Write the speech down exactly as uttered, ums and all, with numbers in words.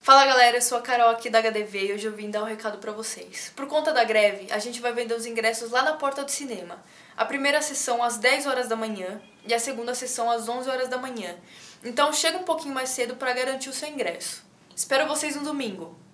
Fala galera, eu sou a Carol aqui da H D V e hoje eu vim dar um recado pra vocês. Por conta da greve, a gente vai vender os ingressos lá na porta do cinema. A primeira sessão às dez horas da manhã e a segunda sessão às onze horas da manhã. Então chega um pouquinho mais cedo pra garantir o seu ingresso. Espero vocês no domingo.